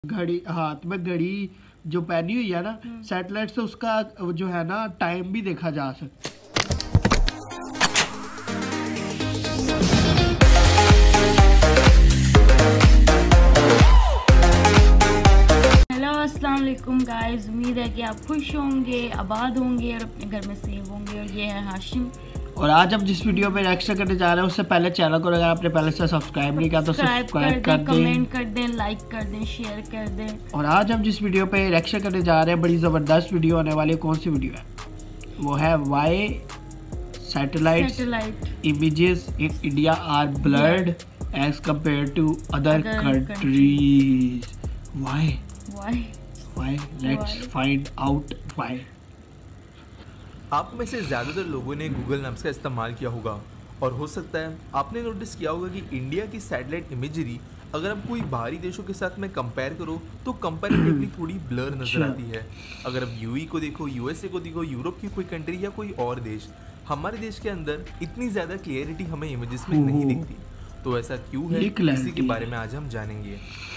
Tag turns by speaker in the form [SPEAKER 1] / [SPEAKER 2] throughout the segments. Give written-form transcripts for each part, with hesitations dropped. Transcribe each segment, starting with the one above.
[SPEAKER 1] घड़ी हाथ में घड़ी जो पहनी हुई है ना, सैटेलाइट से उसका जो है ना टाइम भी देखा जा सकता है।
[SPEAKER 2] अस्सलाम वालेकुम गाइस, उम्मीद है कि आप खुश होंगे, आबाद होंगे और अपने घर में सेफ होंगे। और ये है हाशिम।
[SPEAKER 1] और आज हम जिस वीडियो में रिएक्शन करने जा रहे हैं उससे पहले चैनल को अगर आपने पहले से सब्सक्राइब नहीं किया तो सब्सक्राइब कर दें,
[SPEAKER 2] कमेंट कर दें, लाइक कर दें, शेयर कर दें।
[SPEAKER 1] और आज हम जिस वीडियो पे रिएक्शन करने जा रहे हैं बड़ी ज़बरदस्त वीडियो होने वाली है। कौन सी वीडियो है? वो है why satellite images in India are blurred as compared to other countries. Why? Let's find out why.
[SPEAKER 3] आप में से ज़्यादातर लोगों ने गूगल मैप्स का इस्तेमाल किया होगा और हो सकता है आपने नोटिस किया होगा कि इंडिया की सैटेलाइट इमेजरी अगर आप कोई बाहरी देशों के साथ में कंपेयर करो तो कंपैरेटिवली थोड़ी ब्लर नज़र आती है। अगर आप यूएई को देखो, यूएसए को देखो, यूरोप की कोई कंट्री या कोई और देश, हमारे देश के अंदर इतनी ज़्यादा क्लियरिटी हमें इमेजेस में नहीं दिखती। तो ऐसा क्यों है, इसी के बारे में आज हम जानेंगे।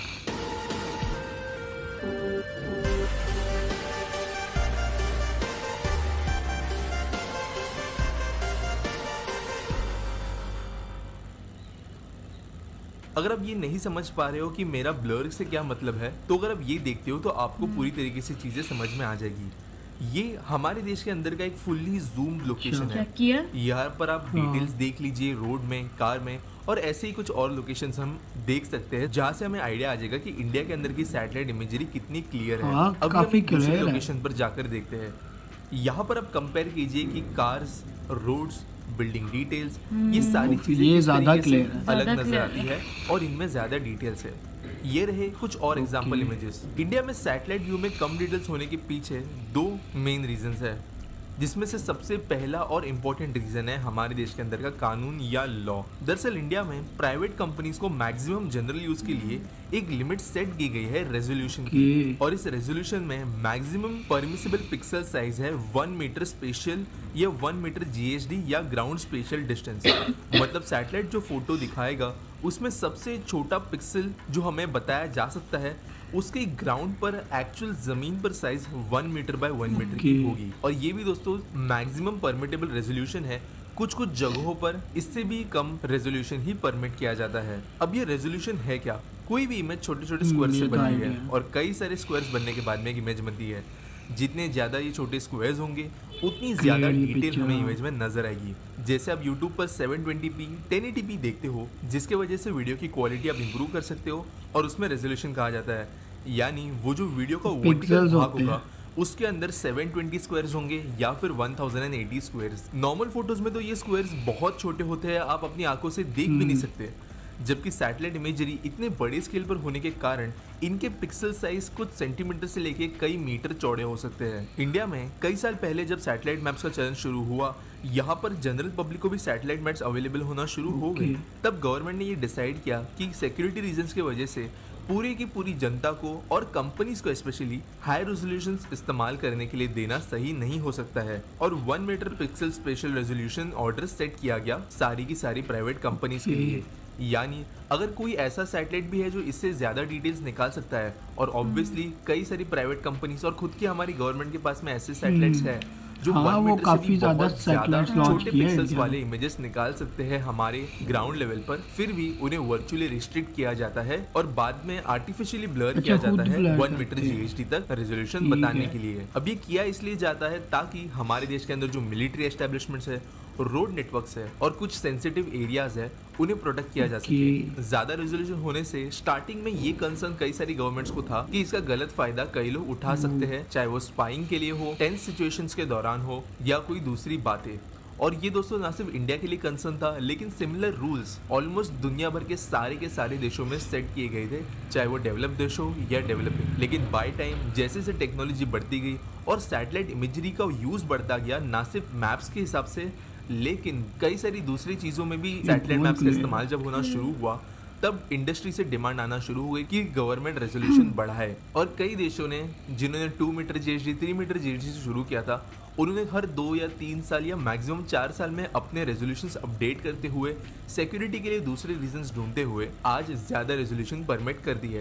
[SPEAKER 3] अगर आप ये नहीं समझ पा रहे हो कि मेरा ब्लर से क्या मतलब है, तो अगर आप ये देखते हो तो आपको पूरी तरीके से चीजें समझ में आ जाएगी। ये हमारे देश के अंदर का एक फुल्ली जूम लोकेशन है। यहाँ पर आप डिटेल्स देख लीजिए, रोड में, कार में, और ऐसे ही कुछ और लोकेशंस हम देख सकते हैं जहाँ से हमें आइडिया आ जाएगा कि इंडिया के अंदर की सैटेलाइट इमेजरी कितनी क्लियर है। अब हम दूसरे लोकेशन पर जाकर देखते हैं। यहाँ पर आप कंपेयर कीजिए कि कार्स, रोड्स, बिल्डिंग डिटेल्स, ये सारी चीजें
[SPEAKER 1] ज्यादा क्लियर है,
[SPEAKER 3] अलग नजर आती है और इनमें ज्यादा डिटेल्स है। ये रहे कुछ और एग्जांपल इमेजेस। इंडिया में सैटेलाइट व्यू में कम डिटेल्स होने के पीछे दो मेन रीजंस है, जिसमें से सबसे पहला और इम्पोर्टेंट रीजन है हमारे देश के अंदर का कानून या लॉ। दरअसल इंडिया में प्राइवेट कंपनीज को मैक्सिमम जनरल यूज के लिए एक लिमिट सेट की गई है रेजोल्यूशन की, और इस रेजोल्यूशन में मैक्सिमम परमिसिबल पिक्सल साइज है 1 मीटर स्पेशल या 1 मीटर जीएचडी या ग्राउंड स्पेशल डिस्टेंस। मतलब सैटेलाइट जो फोटो दिखाएगा उसमें सबसे छोटा पिक्सल जो हमें बताया जा सकता है उसके ग्राउंड पर एक्चुअल जमीन पर साइज 1 मीटर बाय 1 मीटर की होगी। और ये भी दोस्तों मैक्सिमम परमिटेबल रेजोल्यूशन है। कुछ कुछ जगहों पर इससे भी कम रेजोल्यूशन ही परमिट किया जाता है। अब ये रेजोल्यूशन है क्या? कोई भी इमेज छोटे छोटे स्क्वायर से बनती है और कई सारे स्क्वायर्स बनने के बाद में एक इमेज बनती है। जितने ज्यादा ये छोटे स्क्वायर्स होंगे उतनी ज्यादा डिटेल हमें इमेज में नजर आएगी। जैसे आप YouTube पर 720p 1080p देखते हो, जिसके वजह से वीडियो की क्वालिटी आप इंप्रूव कर सकते हो और उसमें रेजोल्यूशन कहा जाता है। यानी वो जो वीडियो का वर्टिकल भाग होगा उसके अंदर 720 स्क्वायर्स होंगे या फिर 1080 स्क्वायर्स। नॉर्मल फोटोज में तो ये स्क्वायर्स बहुत छोटे होते हैं, आप अपनी आंखों से देख भी नहीं सकते, जबकि सैटेलाइट इमेजरी इतने बड़े स्केल पर होने के कारण इनके पिक्सल साइज कुछ सेंटीमीटर से लेके कई मीटर चौड़े हो सकते हैं। इंडिया में कई साल पहले जब सैटेलाइट मैप्स का चलन शुरू हुआ, यहाँ पर जनरल पब्लिक को भी सैटेलाइट मैप्स अवेलेबल होना शुरू हो गए। तब गवर्नमेंट ने ये डिसाइड किया कि सिक्योरिटी रीजंस की वजह से पूरी की पूरी जनता को और कंपनीज को स्पेशली हाई रेजोल्यूशन इस्तेमाल करने के लिए देना सही नहीं हो सकता है, और 1 metre pixel spatial resolution order set किया गया सारी की सारी प्राइवेट कंपनीज के लिए। यानी अगर कोई ऐसा सैटेलाइट भी है जो इससे ज्यादा डिटेल्स निकाल सकता है, और ऑब्वियसली कई सारी प्राइवेट कंपनीज और खुद की हमारी गवर्नमेंट के पास में ऐसे सैटेलाइट्स है जो 1 मीटर से भी बहुत ज्यादा छोटे पिक्सल्स वाले इमेजेस निकाल सकते हैं हमारे ग्राउंड लेवल पर, फिर भी उन्हें वर्चुअली रिस्ट्रिक्ट किया जाता है और बाद में आर्टिफिशियली ब्लर किया जाता है 1 मीटर जीएचडी तक रेजोल्यूशन बताने के लिए। अब ये किया इसलिए जाता है ताकि हमारे देश के अंदर जो मिलिट्री एस्टेब्लिशमेंट्स है, रोड नेटवर्क्स है और कुछ सेंसिटिव एरियाज है, उन्हें प्रोटेक्ट किया जा सके। ज्यादा रेजोल्यूशन होने से स्टार्टिंग में ये कंसर्न कई सारी गवर्नमेंट्स को था कि इसका गलत फायदा कई लोग उठा सकते हैं, चाहे वो स्पाइंग के लिए हो, टेंस सिचुएशंस के दौरान हो या कोई दूसरी बातें। और ये दोस्तों ना सिर्फ इंडिया के लिए कंसर्न था, लेकिन सिमिलर रूल्स ऑलमोस्ट दुनिया भर के सारे देशों में सेट किए गए थे, चाहे वो डेवलप देश हो या डेवलपिंग। लेकिन बाय टाइम जैसे जैसे टेक्नोलॉजी बढ़ती गई और सैटेलाइट इमेजरी का यूज बढ़ता गया, ना सिर्फ मैप्स के हिसाब से लेकिन कई सारी दूसरी चीजों में भी सैटेलाइट मैप्स का इस्तेमाल जब होना शुरू हुआ, तब इंडस्ट्री से डिमांड आना शुरू हो गई कि गवर्नमेंट रेजोल्यूशन बढ़ाए। और कई देशों ने जिन्होंने 2 मीटर जीएचडी 3 मीटर जीएचडी से शुरू किया था, उन्होंने हर 2 या 3 साल या मैक्सिमम 4 साल में अपने रेजोल्यूशंस अपडेट करते हुए सिक्योरिटी के लिए दूसरे रीजंस ढूंढते हुए आज ज़्यादा रेजोल्यूशन परमिट कर दी है।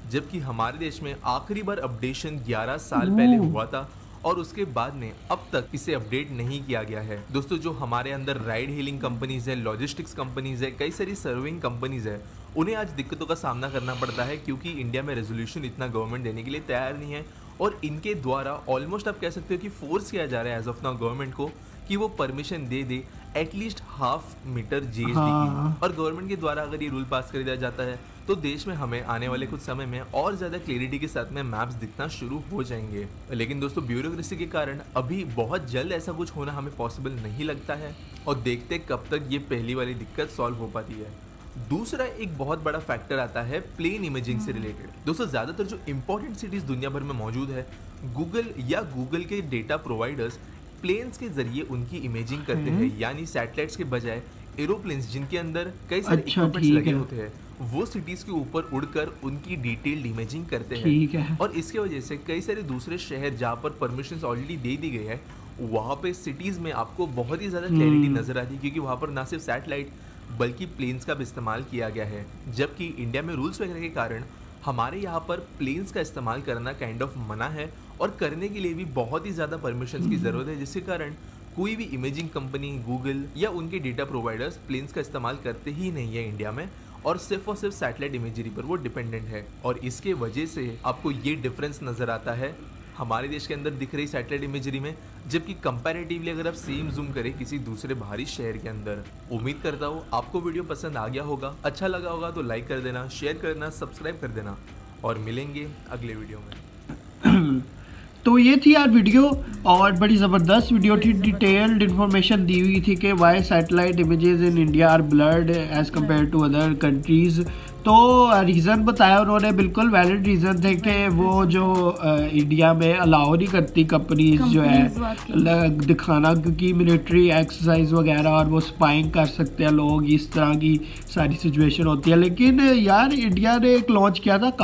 [SPEAKER 3] जबकि हमारे देश में आखिरी बार अपडेशन 11 साल पहले हुआ था और उसके बाद में अब तक इसे अपडेट नहीं किया गया है। दोस्तों, जो हमारे अंदर राइड हेलिंग कंपनीज है, लॉजिस्टिक्स कंपनीज है, कई सारी सर्विंग कंपनीज है, उन्हें आज दिक्कतों का सामना करना पड़ता है क्योंकि इंडिया में रेजोल्यूशन इतना गवर्नमेंट देने के लिए तैयार नहीं है और इनके द्वारा ऑलमोस्ट आप कह सकते हो कि फोर्स किया जा रहा है एज ऑफ नाउ गवर्नमेंट को कि वो परमिशन दे दे एटलीस्ट 1/2 मीटर जीएसडी की। और गवर्नमेंट के द्वारा अगर ये रूल पास कर दिया जाता है तो देश में हमें आने वाले कुछ समय में और ज़्यादा क्लियरिटी के साथ में मैप्स दिखना शुरू हो जाएंगे। लेकिन दोस्तों, ब्यूरोक्रेसी के कारण अभी बहुत जल्द ऐसा कुछ होना हमें पॉसिबल नहीं लगता है और देखते कब तक ये पहली वाली दिक्कत सॉल्व हो पाती है। दूसरा एक बहुत बड़ा फैक्टर आता है प्लेन इमेजिंग से रिलेटेड। दोस्तों, ज़्यादातर जो इंपॉर्टेंट सिटीज़ दुनिया भर में मौजूद है, गूगल के डेटा प्रोवाइडर्स प्लेन्स के जरिए उनकी इमेजिंग करते हैं, यानी सैटेलाइट्स के बजाय एरोप्लेन्स जिनके अंदर कई सारे इक्विपमेंट्स लगे होते हैं, वो सिटीज के ऊपर उड़कर उनकी डिटेल्ड इमेजिंग करते हैं। और इसके वजह से कई सारे दूसरे शहर जहाँ पर परमिशंस ऑलरेडी दे दी गई है, वहाँ पे सिटीज़ में आपको बहुत ही ज़्यादा क्लैरिटी नजर आती है क्योंकि वहाँ पर ना सिर्फ सैटेलाइट बल्कि प्लेन्स का भी इस्तेमाल किया गया है। जबकि इंडिया में रूल्स वगैरह के कारण हमारे यहाँ पर प्लेन्स का इस्तेमाल करना काइंड ऑफ मना है और करने के लिए भी बहुत ही ज़्यादा परमिशंस की ज़रूरत है, जिसके कारण कोई भी इमेजिंग कंपनी, गूगल या उनके डेटा प्रोवाइडर्स प्लेन्स का इस्तेमाल करते ही नहीं है इंडिया में और सिर्फ सैटेलाइट इमेजरी पर वो डिपेंडेंट है। और इसके वजह से आपको ये डिफरेंस नज़र आता है हमारे देश के अंदर दिख रही सैटेलाइट इमेजरी में, जबकि कंपैरेटिवली अगर आप सेम जूम करें किसी दूसरे बाहरी शहर के अंदर। उम्मीद करता हूँ आपको वीडियो पसंद आ गया होगा, अच्छा लगा होगा तो लाइक कर देना, शेयर कर देना, सब्सक्राइब कर देना और मिलेंगे अगले वीडियो में।
[SPEAKER 1] तो ये थी यार वीडियो, और बड़ी ज़बरदस्त वीडियो थी, डिटेल्ड इन्फॉर्मेशन दी हुई थी कि why satellite images in India are blurred as compared to other countries. तो रीज़न बताया उन्होंने, बिल्कुल वैलिड रीज़न थे कि वो जो इंडिया में अलाउ नहीं करती कंपनीज जो है दिखाना, क्योंकि मिलिट्री एक्सरसाइज वगैरह और वो स्पाइंग कर सकते हैं लोग, इस तरह की सारी सिचुएशन होती है। लेकिन यार इंडिया ने एक लॉन्च किया था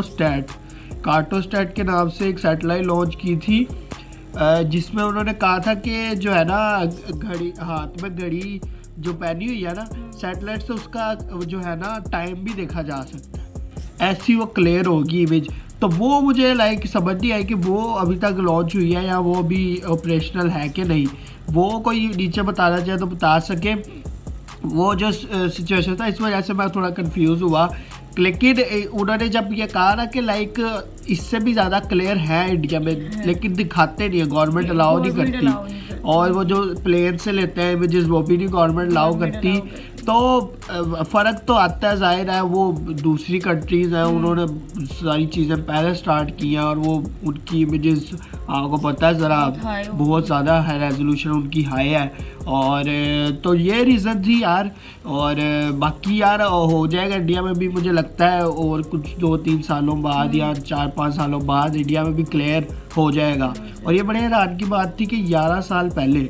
[SPEAKER 1] कार्टोस्टैट के नाम से एक सैटेलाइट लॉन्च की थी, जिसमें उन्होंने कहा था कि जो है ना घड़ी, हाथ में घड़ी जो पहनी हुई है ना सैटेलाइट से, उसका जो है ना टाइम भी देखा जा सकता है, ऐसी वो क्लियर होगी इमेज। तो वो मुझे समझ नहीं आई कि वो अभी तक लॉन्च हुई है या वो भी ऑपरेशनल है कि नहीं। वो कोई नीचे बताना चाहे तो बता सके वो जो सिचुएशन था, इस वजह से मैं थोड़ा कंफ्यूज हुआ। लेकिन उन्होंने जब ये कहा ना कि इससे भी ज़्यादा क्लियर है इंडिया में, लेकिन दिखाते नहीं है, गवर्नमेंट अलाउ नहीं करती, और वो जो प्लेन से लेते हैं इमेजेस वो भी नहीं गवर्नमेंट अलाउ करती। तो फ़र्क तो आता है, जाहिर है वो दूसरी कंट्रीज़ हैं, उन्होंने सारी चीज़ें पहले स्टार्ट की हैं और वो उनकी इमेजेस आपको पता है ज़रा बहुत ज़्यादा है, रेजोल्यूशन उनकी हाई है। और तो ये रीज़न थी यार, और बाकी यार हो जाएगा इंडिया में भी, मुझे लगता है और कुछ 2-3 सालों बाद या 4-5 सालों बाद इंडिया में भी क्लियर हो जाएगा। और ये बड़े हैरान की बात थी कि 11 साल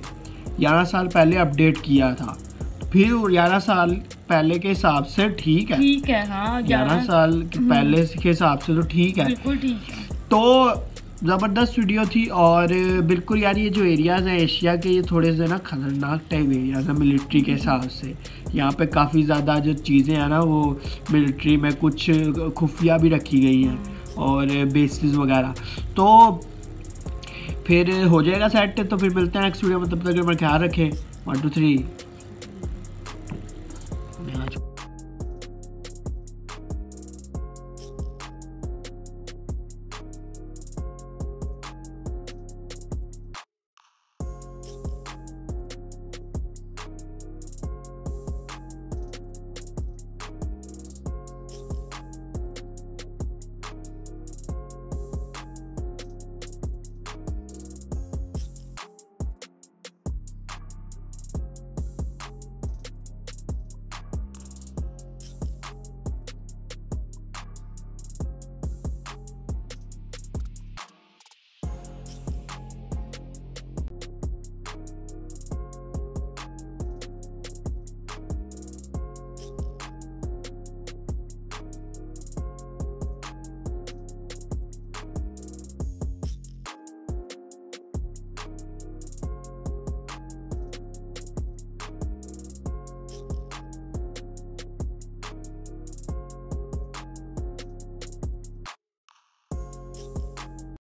[SPEAKER 1] पहले अपडेट किया था, फिर 11 साल पहले के हिसाब से ठीक है, हाँ 11 साल पहले के हिसाब से तो ठीक है,
[SPEAKER 2] बिल्कुल ठीक है।
[SPEAKER 1] तो ज़बरदस्त वीडियो थी। और बिल्कुल यार ये जो एरियाज़ हैं एशिया के, ये थोड़े से ना ख़तरनाक टाइप एरियाज़ हैं मिलिट्री के हिसाब से। यहाँ पे काफ़ी ज़्यादा जो चीज़ें हैं ना वो मिलिट्री में कुछ खुफिया भी रखी गई हैं और बेसिस वगैरह। तो फिर हो जाएगा सेट, तो फिर मिलते हैं नेक्स्ट वीडियो में, तब तक अपना ख्याल रखें। 1 2 3